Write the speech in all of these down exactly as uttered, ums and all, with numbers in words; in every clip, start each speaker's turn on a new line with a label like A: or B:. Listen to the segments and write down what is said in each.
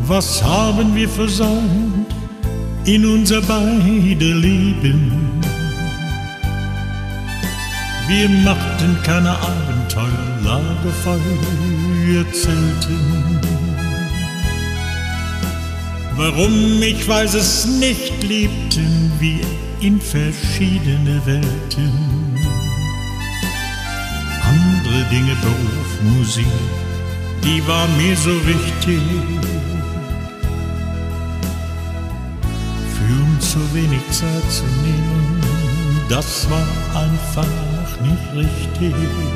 A: Was haben wir versäumt in unser beider Leben? Wir machten keine Abenteuer, Lagerfeuer, Zelten. Warum, ich weiß es nicht, lebten wir in verschiedene Welten. Andere Dinge, Beruf, Musik, die war mir so wichtig. Für uns so wenig Zeit zu nehmen, das war einfach nicht richtig.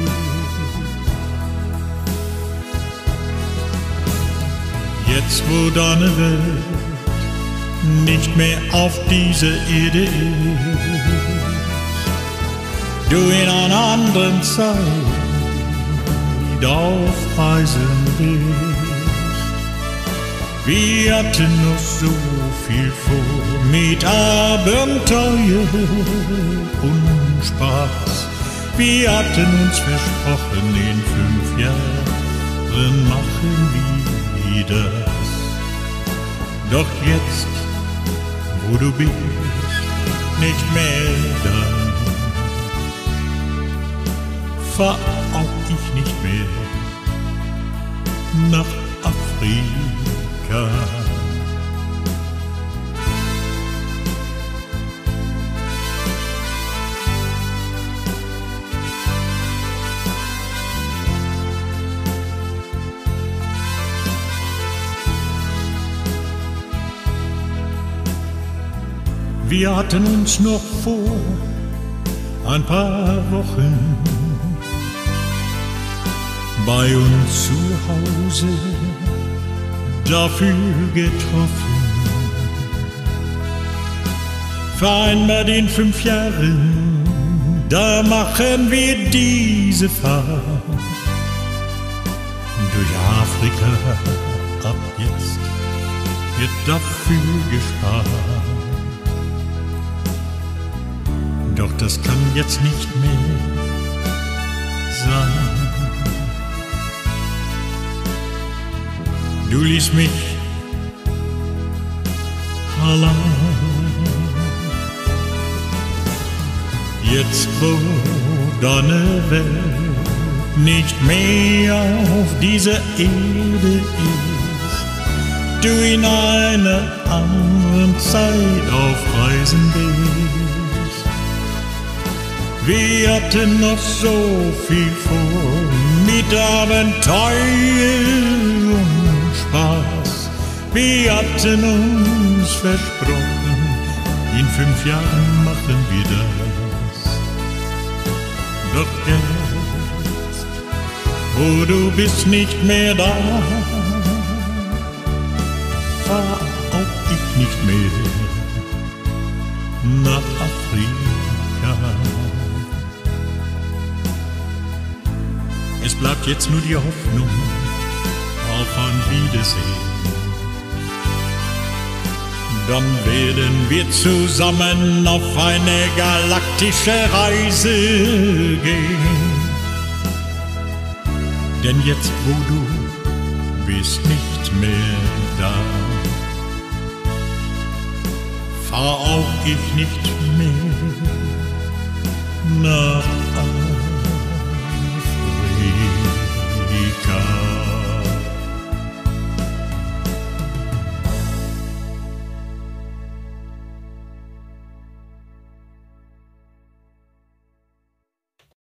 A: Jetzt, wo deine Welt nicht mehr auf dieser Erde ist, du in einer anderen Zeit auf Reisen bist. Wir hatten noch so viel vor mit Abenteuer und Spaß. Wir hatten uns versprochen, in fünf Jahren machen wir das. Doch jetzt, wo du bist, nicht mehr da, fahr auch ich nicht mehr nach Afrika. Wir hatten uns noch vor ein paar Wochen bei uns zu Hause dafür getroffen. Vereinbart in fünf Jahren, da machen wir diese Fahrt durch Afrika. Ab jetzt wird dafür gespart. Doch das kann jetzt nicht mehr sein. Du ließ mich allein. Jetzt, wo deine Welt nicht mehr auf dieser Erde ist, du in einer anderen Zeit auf Reisen bist. Wir hatten noch so viel vor mit Abenteuer und Spaß. Wir hatten uns versprochen, in fünf Jahren machen wir das. Doch jetzt, wo du bist nicht mehr da, fahr auch ich nicht mehr nach Afrika. Es bleibt jetzt nur die Hoffnung auf ein Wiedersehen. Dann werden wir zusammen auf eine galaktische Reise gehen. Denn jetzt, wo du bist nicht mehr da, fahr auch ich nicht mehr nach